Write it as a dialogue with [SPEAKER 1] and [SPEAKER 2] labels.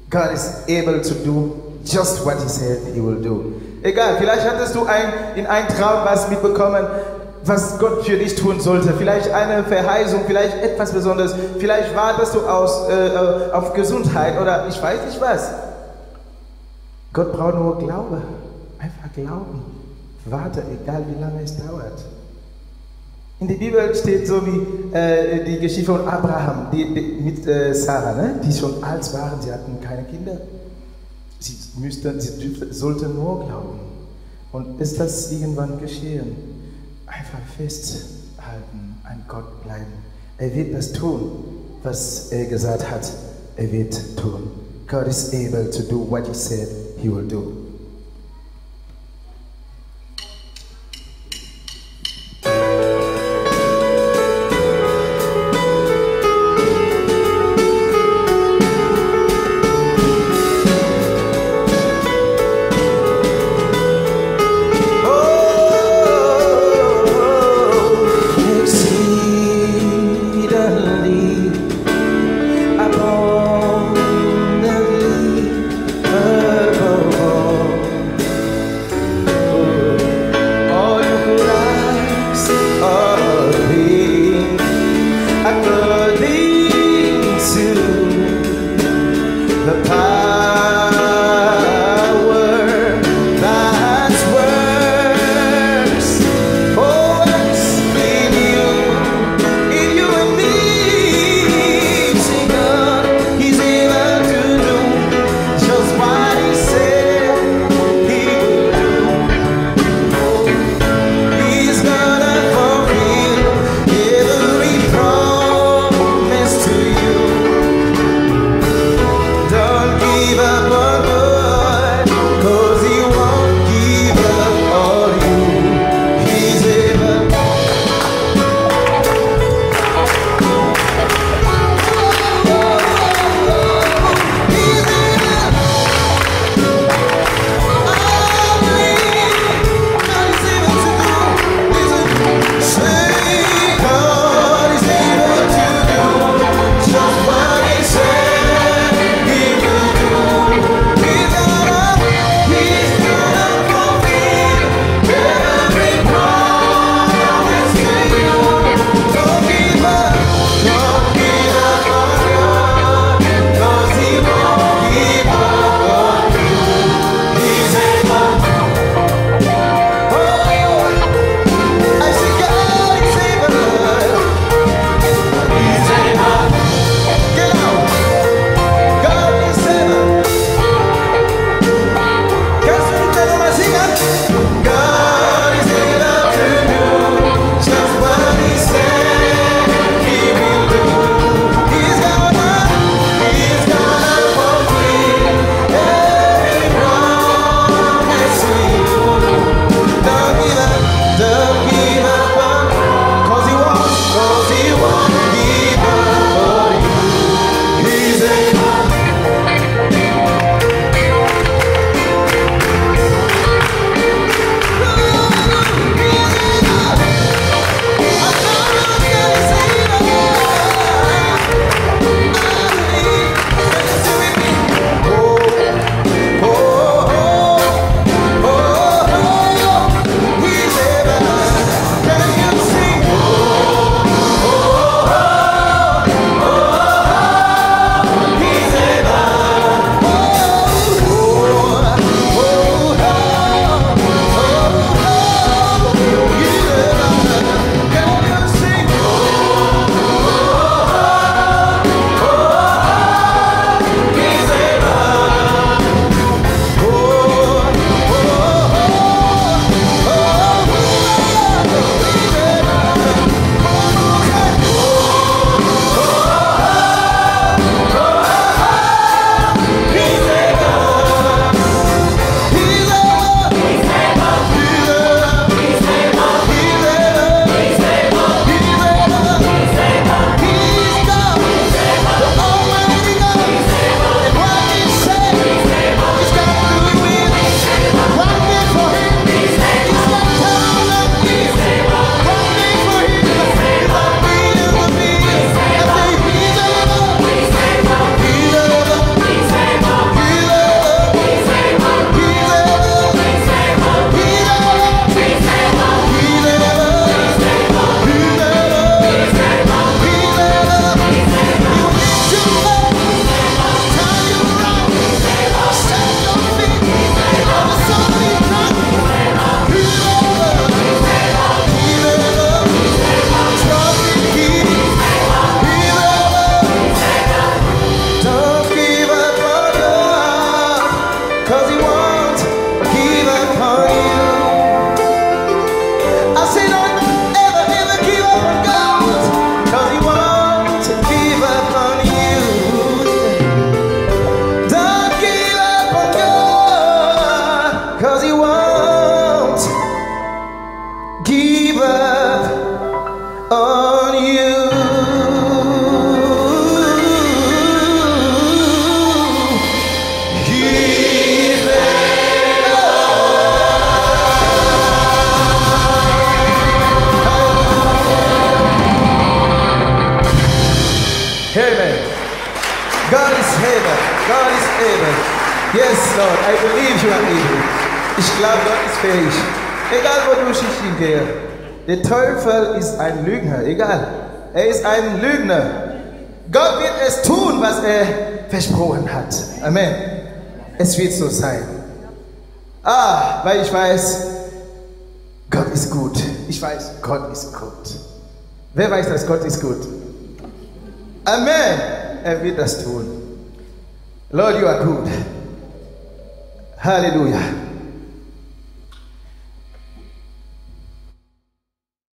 [SPEAKER 1] God is able to do just what he said he will do. Egal, vielleicht hattest du in einem Traum was mitbekommen, was Gott für dich tun sollte. Vielleicht eine Verheißung, vielleicht etwas Besonderes. Vielleicht wartest du auf Gesundheit oder ich weiß nicht was. Gott braucht nur Glaube. Einfach glauben. Warte, egal wie lange es dauert. In der Bibel steht so wie die Geschichte von Abraham mit Sarah, ne? Die schon alt waren, sie hatten keine Kinder. Sie sollten nur glauben. Und ist das irgendwann geschehen? Einfach festhalten, an Gott bleiben. Er wird das tun, was er gesagt hat. Er wird tun. God is able to do what he said he will do.
[SPEAKER 2] Don't
[SPEAKER 1] God is able. God is able. Yes, Lord, I believe you are able. Ich glaube, Gott ist fähig. Egal, wo du hingehst. Der Teufel ist ein Lügner. Egal. Er ist ein Lügner. Gott wird es tun, was er versprochen hat. Amen. Es wird so sein. Weil ich weiß, Gott ist gut. Ich weiß, Gott ist gut. Wer weiß, dass Gott ist gut? Amen. Er wird das tun. Lord, you are good. Hallelujah.